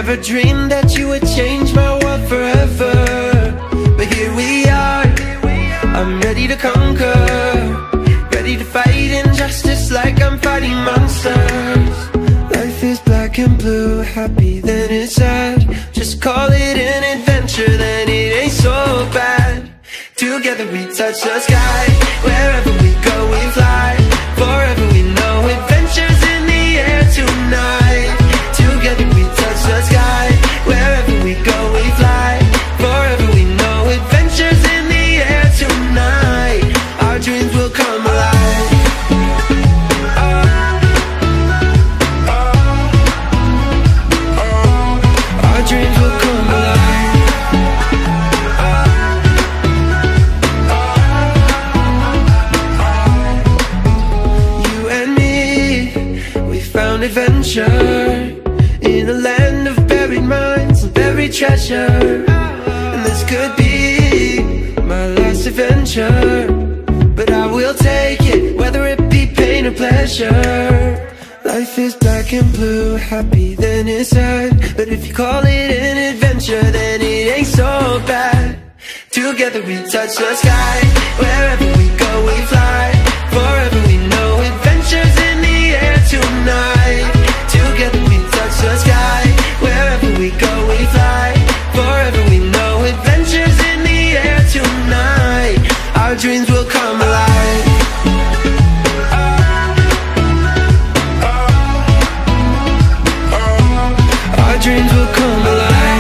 Never dreamed that you would change my world forever, but here we are. I'm ready to conquer, ready to fight injustice like I'm fighting monsters. Life is black and blue, happy then it's sad. Just call it an adventure, then it ain't so bad. Together we touch the sky, wherever we go we fly. Forever we know adventures in the air tonight. Together we touch the sky, wherever we go we fly. Forever we know adventures in the air tonight. Our dreams will come alive. Our dreams will come alive. You and me, we found adventure in a land of buried minds and buried treasure. And this could be my last adventure, but I will take it, whether it be pain or pleasure. Life is black and blue, happy then it's sad. But if you call it an adventure, then it ain't so bad. Together we touch the sky, wherever we go we fly. Forever we know adventures in the air tonight. Together we touch the sky, wherever we go we fly. Forever we know adventures in the air tonight. Our dreams will come alive. Our dreams will come alive.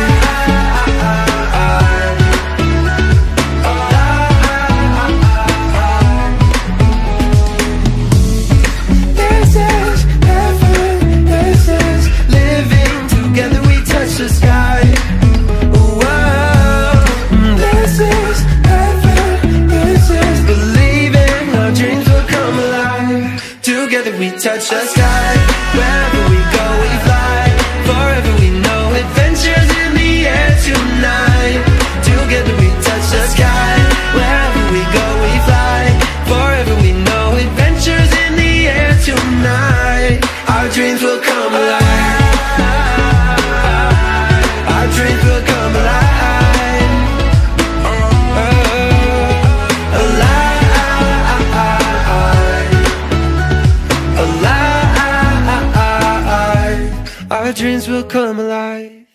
This is heaven, this is living. Together we touch the sky. Whoa. This is heaven, this is believing. Our dreams will come alive. Together we touch the sky, wherever we go we fly. Forever we know adventures in the air tonight. Together we touch the sky, wherever we go we fly. Forever we know adventures in the air tonight. Our dreams will come alive. Our dreams will come alive. Alive. Our dreams will come alive.